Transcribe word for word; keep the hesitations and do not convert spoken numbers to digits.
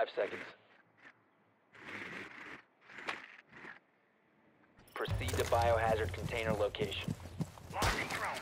five seconds. Proceed to biohazard container location. Launching drone.